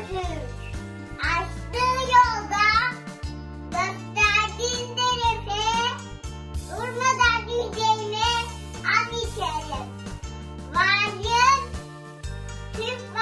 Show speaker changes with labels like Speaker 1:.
Speaker 1: Atatürk açtığı yolda gösterdiğin hedefe durmadan gideceğine an içelim. Varın Türk